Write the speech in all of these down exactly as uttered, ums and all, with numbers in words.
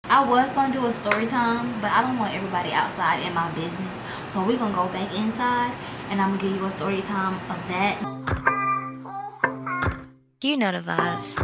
I was gonna do a story time, but I don't want everybody outside in my business. So we're gonna go back inside and I'm gonna give you a story time of that. You know the vibes.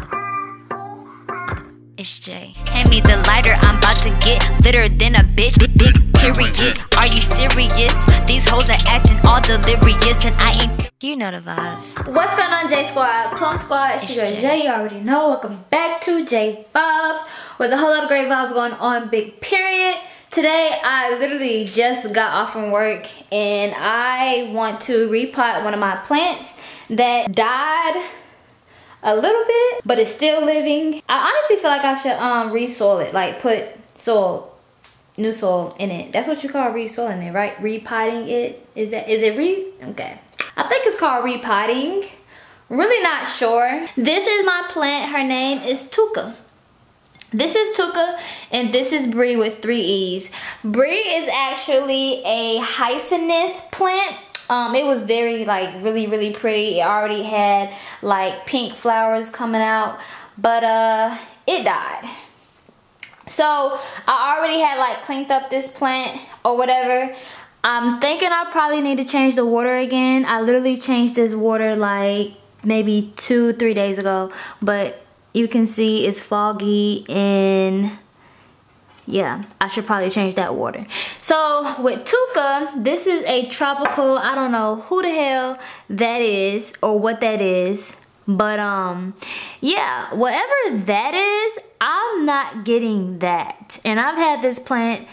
It's Jay. Hand me the lighter, I'm about to get litter than a bitch. Big, big period. Are you serious? These hoes are acting all delirious and I ain't. You know the vibes. What's going on, J Squad? Plum Squad, it's your girl Jay. You already know. Welcome back to J Vibes. There's a whole lot of great vibes going on. Big period. Today, I literally just got off from work and I want to repot one of my plants that died a little bit, but it's still living. I honestly feel like I should um re-soil it, like put soil, new soil in it. That's what you call re-soiling it, right? Repotting it. Is that is it re? Okay. I think it's called repotting. Really not sure. This is my plant. Her name is Tuka. This is Tuka and this is Bree with three E's. Bree is actually a hyacinth plant. Um, it was very like really really pretty. It already had like pink flowers coming out, but uh, it died. So I already had like cleaned up this plant or whatever. I'm thinking I probably need to change the water again. I literally changed this water like maybe two, three days ago, but you can see it's foggy and yeah, I should probably change that water. So with Tuka, this is a tropical, I don't know who the hell that is or what that is, but um yeah, whatever that is, I'm not getting that. And I've had this plant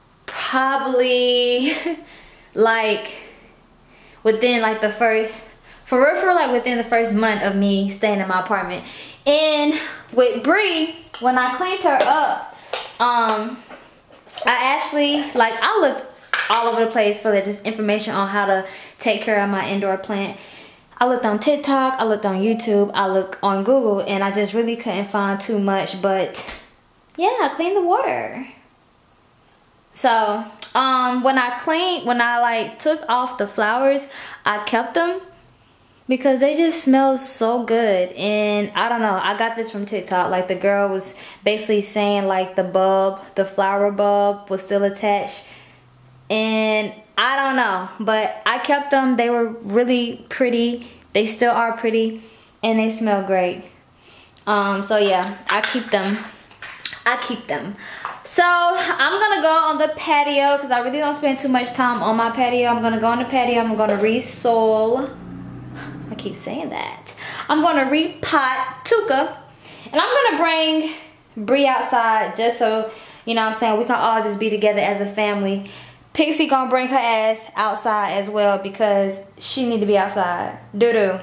probably like within like the first for real for like within the first month of me staying in my apartment. And with Bree, when I cleaned her up, um I actually like I looked all over the place for just information on how to take care of my indoor plant. I looked on TikTok, I looked on YouTube, I looked on Google, and I just really couldn't find too much. But yeah, I cleaned the water. So um when I cleaned when I like took off the flowers, I kept them because they just smell so good. And I don't know, I got this from TikTok. Like the girl was basically saying like the bulb, the flower bulb was still attached. And I don't know, but I kept them. They were really pretty. They still are pretty and they smell great. Um, so yeah, I keep them. I keep them. So I'm gonna go on the patio because I really don't spend too much time on my patio. I'm gonna go on the patio. I'm gonna re-soil. I keep saying that. I'm gonna repot Tuka, and I'm gonna bring Bree outside just so, you know what I'm saying, we can all just be together as a family. Pixie gonna bring her ass outside as well because she need to be outside. Doo-doo,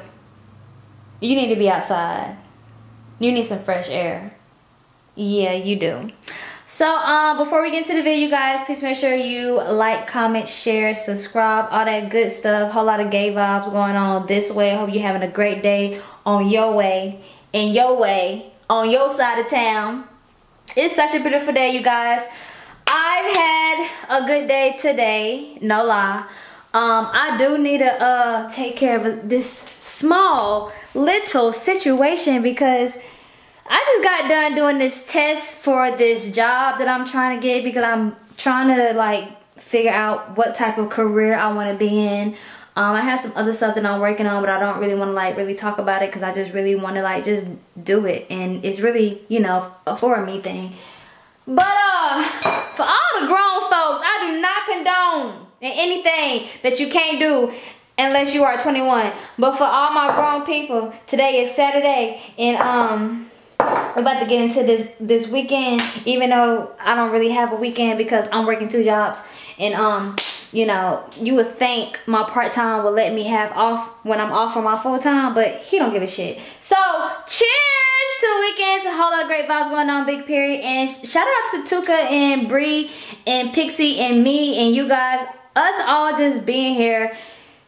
you need to be outside. You need some fresh air. Yeah, you do. So um, before we get into the video, guys, please make sure you like, comment, share, subscribe, all that good stuff. Whole lot of gay vibes going on this way. I hope you're having a great day on your way, in your way, on your side of town. It's such a beautiful day, you guys. I've had a good day today, no lie. Um, I do need to uh, take care of this small little situation because I just got done doing this test for this job that I'm trying to get because I'm trying to like figure out what type of career I want to be in. Um, I have some other stuff that I'm working on, but I don't really want to like really talk about it because I just really want to like just do it. And it's really, you know, a for me thing. But uh, for all the grown folks, I do not condone anything that you can't do unless you are twenty-one. But for all my grown people, today is Saturday and um. we're about to get into this this weekend, even though I don't really have a weekend because I'm working two jobs. And um, you know, you would think my part-time would let me have off when I'm off from my full-time, but he don't give a shit. So cheers to the weekend, to a whole lot of great vibes going on, big period. And shout out to Tuka and Bree and Pixie and me and you guys, us all just being here.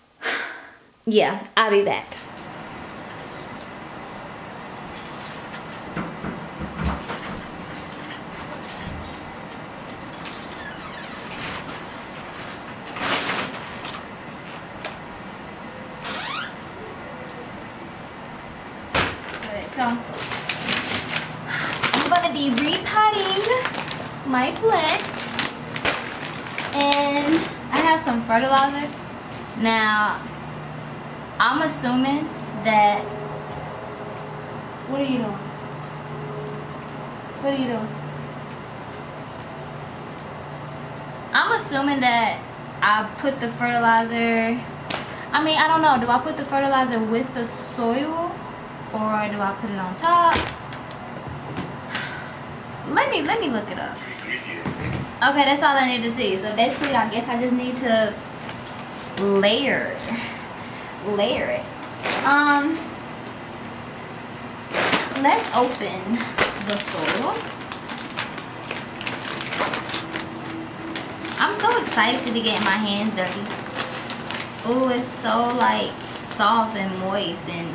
Yeah, I'll be back. So I'm gonna be repotting my plant. And I have some fertilizer. Now, I'm assuming that, what are you doing? What are you doing? I'm assuming that I put the fertilizer, I mean, I don't know, do I put the fertilizer with the soil or do I put it on top? Let me, let me look it up. Okay, that's all I need to see. So basically, I guess I just need to layer, layer it. Um, let's open the soil. I'm so excited to be getting my hands dirty. Oh, it's so like soft and moist, and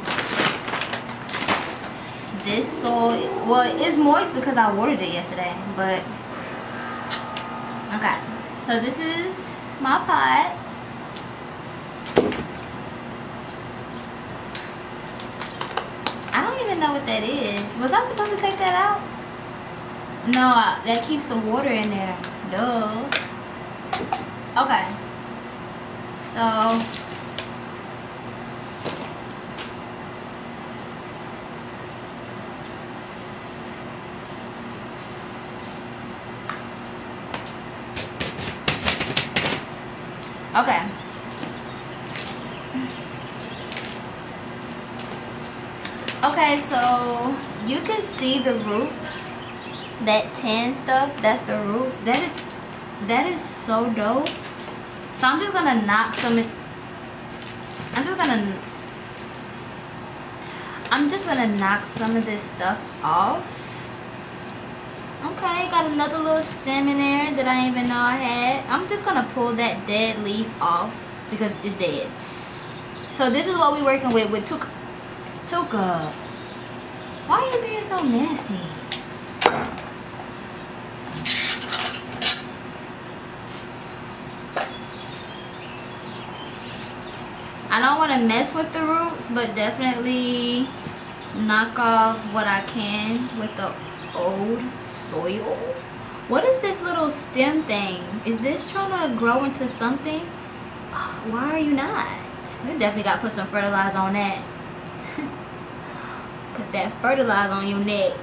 this soil, well, it's moist because I watered it yesterday, but okay. So this is my pot. I don't even know what that is. Was I supposed to take that out? No, I, that keeps the water in there. Duh. Okay. So okay. Okay, so you can see the roots, that tan stuff, that's the roots. That is that is so dope. So I'm just gonna knock some of, I'm just gonna I'm just gonna knock some of this stuff off. Okay, got another little stem in there that I didn't even know I had. I'm just gonna pull that dead leaf off because it's dead. So this is what we're working with with Tuka. Tuka, why are you being so messy? I don't want to mess with the roots, but definitely knock off what I can with the old soil. What is this little stem thing? Is this trying to grow into something? Why are you not? We definitely got to put some fertilizer on that. Put that fertilizer on your neck.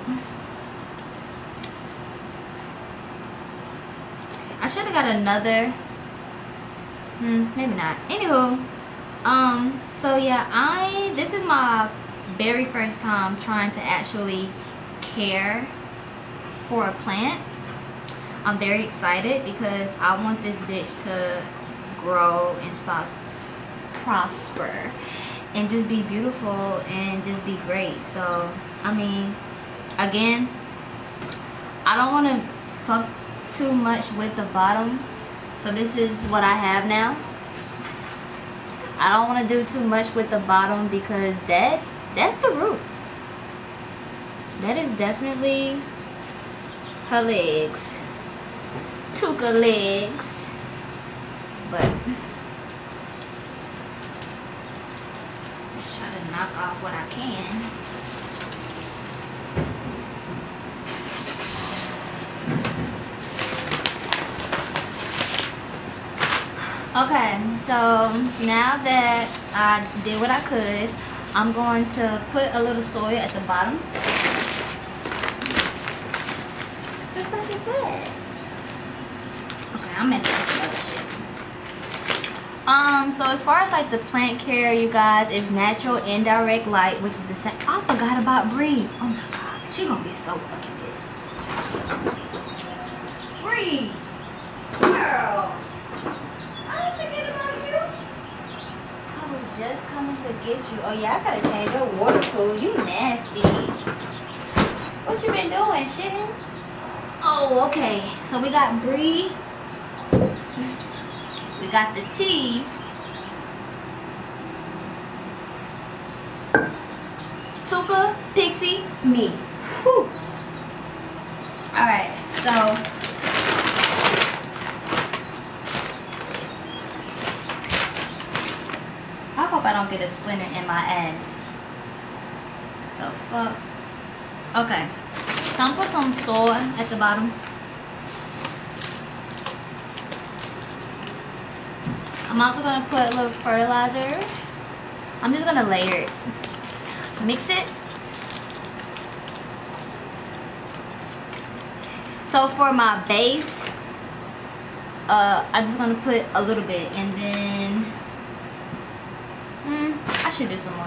I should have got another. Hmm, maybe not. Anywho. Um, so yeah, I, this is my very first time trying to actually care for a plant. I'm very excited because I want this bitch to grow and prosper and just be beautiful and just be great. So, I mean, again, I don't want to fuck too much with the bottom. So this is what I have now. I don't want to do too much with the bottom because that that's the roots. That is definitely her legs. Tuka legs. But let's try to knock off what I can. Okay, so now that I did what I could, I'm going to put a little soil at the bottom. What the fuck is that? Okay, I'm messing with some other shit. Um, so as far as like the plant care, you guys, is natural indirect light, which is the same. I forgot about Bree. Oh my god, she gonna be so fucking pissed. Bree, girl. Just coming to get you. Oh yeah, I gotta change your water pool. You nasty. What you been doing, shitting? Oh, okay. So we got Bree. We got the tea. Tuka, Pixie, me. Whew. Alright, so I hope I don't get a splinter in my ass. The fuck? Okay. So I'm gonna put some soil at the bottom. I'm also gonna put a little fertilizer. I'm just gonna layer it. Mix it. So for my base, uh, I'm just gonna put a little bit, and then hmm, I should do some more.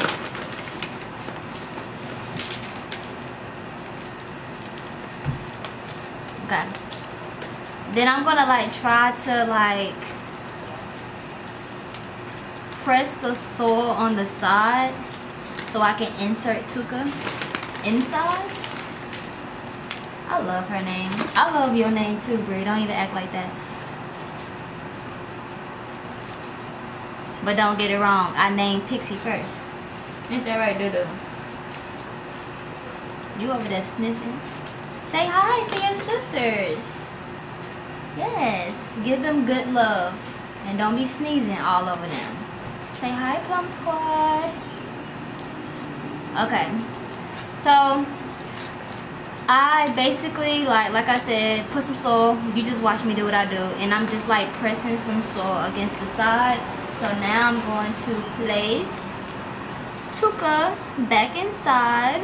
Okay. Then I'm gonna like try to like press the soil on the side so I can insert Tuka inside. I love her name. I love your name too, Brie. Don't even act like that. But don't get it wrong. I named Pixie first. Ain't that right, Doodoo? You over there sniffing? Say hi to your sisters. Yes. Give them good love. And don't be sneezing all over them. Say hi, Plum Squad. Okay. So, I basically, like like I said, put some soil. You just watch me do what I do. And I'm just like pressing some soil against the sides. So now I'm going to place Tuka back inside.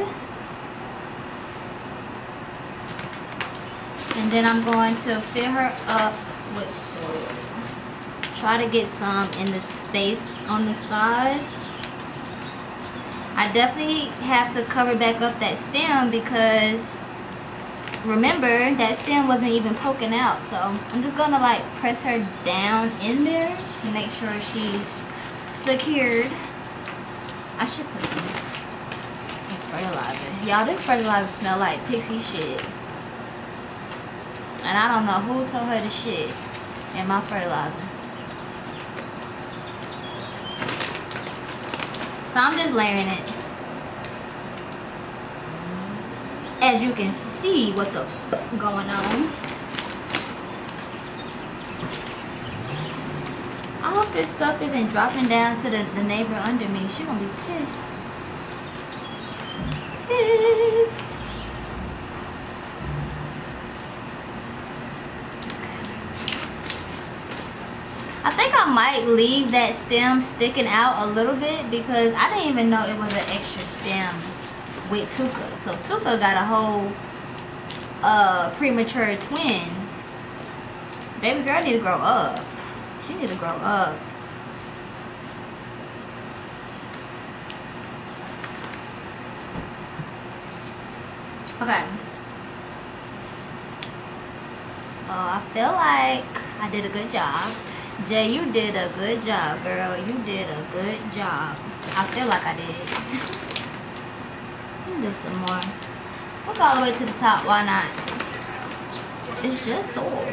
And then I'm going to fill her up with soil. Try to get some in the space on the side. I definitely have to cover back up that stem because remember that stem wasn't even poking out. So I'm just gonna like press her down in there to make sure she's secured. I should put some, some fertilizer. Y'all, this fertilizer smell like pixie shit. And I don't know who told her to shit in my fertilizer. So I'm just layering it. As you can see what the fuck going on. I hope this stuff isn't dropping down to the, the neighbor under me. She gonna be pissed. Pissed. I think I might leave that stem sticking out a little bit because I didn't even know it was an extra stem with Tuka. So Tuka got a whole uh, premature twin. Baby girl need to grow up. She need to grow up. Okay. So I feel like I did a good job. Jay, you did a good job, girl. You did a good job. I feel like I did. Let me do some more. We'll go all the way to the top. Why not? It's just soil.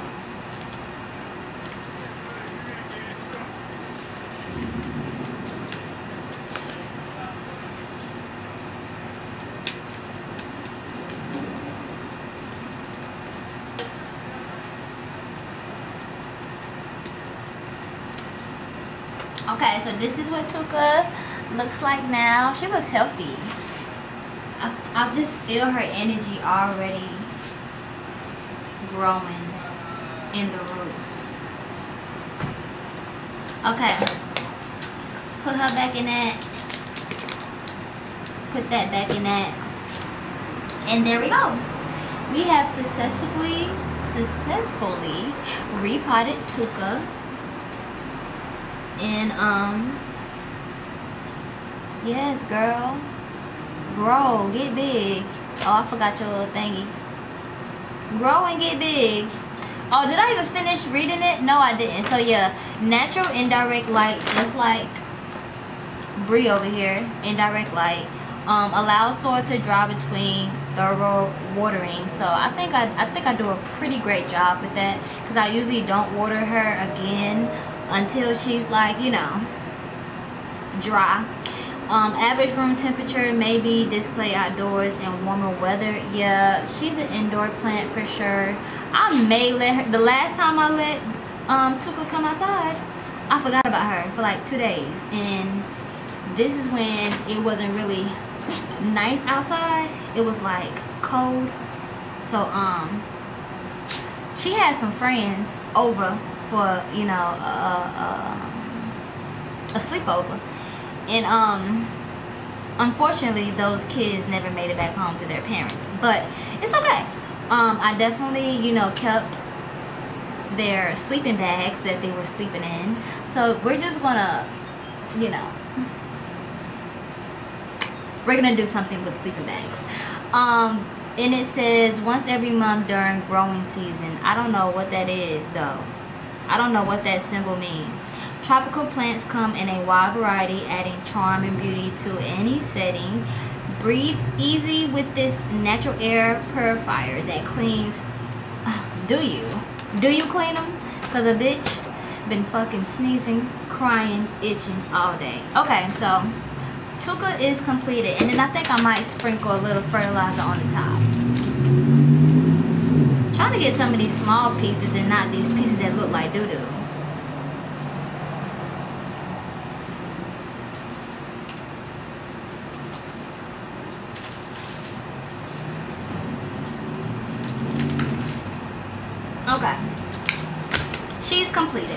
Okay, so this is what Tuka looks like now. She looks healthy. I, I just feel her energy already growing in the root. Okay, put her back in that. Put that back in that. And there we go. We have successfully, successfully repotted Tuka. And um yes, girl, grow, get big. Oh, I forgot your little thingy. Grow and get big. Oh, did I even finish reading it? No, I didn't. So yeah, natural indirect light, just like Bree over here. Indirect light um allows soil to dry between thorough watering. So I think I, I think I do a pretty great job with that because I usually don't water her again until she's like, you know, dry. Um, average room temperature may be displayed outdoors in warmer weather. Yeah, she's an indoor plant for sure. I may let her, the last time I let um, Tuka come outside, I forgot about her for like two days. And this is when it wasn't really nice outside. It was like cold. So um, she had some friends over for, you know, a, a, a sleepover. And um, unfortunately, those kids never made it back home to their parents. But it's okay. Um, I definitely, you know, kept their sleeping bags that they were sleeping in. So we're just gonna, you know, we're gonna do something with sleeping bags. Um, and it says once every month during growing season. I don't know what that is though. I don't know what that symbol means. Tropical plants come in a wide variety, adding charm and beauty to any setting. Breathe easy with this natural air purifier that cleans. Do you? Do you clean them? Cause a bitch been fucking sneezing, crying, itching all day. Okay, so Tuka is completed, and then I think I might sprinkle a little fertilizer on the top. Trying to get some of these small pieces and not these pieces that look like doo-doo. Okay, she's completed.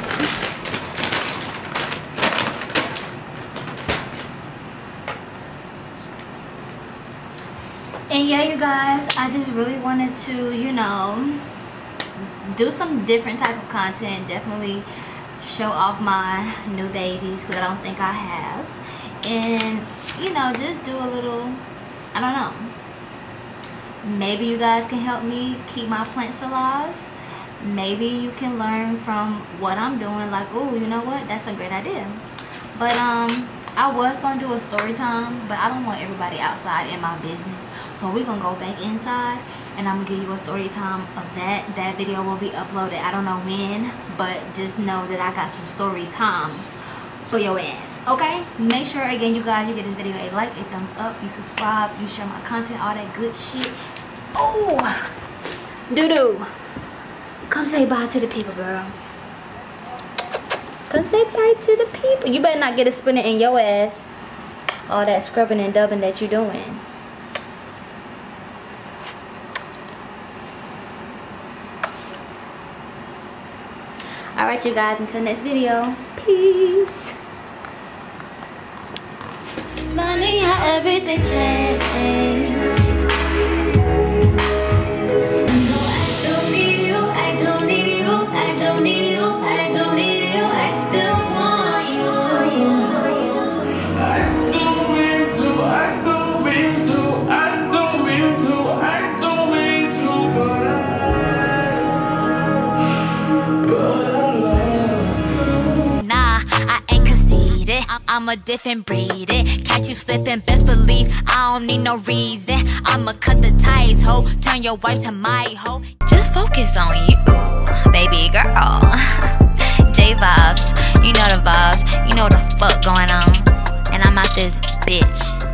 And yeah, you guys, I just really wanted to, you know, do some different type of content. Definitely show off my new babies, because I don't think I have. And, you know, just do a little, I don't know. Maybe you guys can help me keep my plants alive. Maybe you can learn from what I'm doing. Like, oh, you know what? That's a great idea. But, um, I was going to do a story time, but I don't want everybody outside in my business. So we're gonna go back inside and I'm gonna give you a story time of that. That video will be uploaded, I don't know when, but just know that I got some story times for your ass. Okay, make sure again, you guys, you get this video a like, a thumbs up, you subscribe, you share my content, all that good shit. Oh, doo-doo, come say bye to the people, girl. Come say bye to the people. You better not get a spinner in your ass, all that scrubbing and dubbing that you're doing. Alright, you guys, until next video, peace. Funny how everything changed. No, I don't need you, I don't need you, I don't need you, I don't need you, I still want you. I don't mean to, I don't mean to, I don't mean to, I don't mean to, but I, but I. I'm a different breed, it. Catch you slipping, best believe I don't need no reason. I'ma cut the ties, ho, turn your wife to my hoe. Just focus on you, baby girl. J vibes, you know the vibes, you know what the fuck going on. And I'm out this bitch.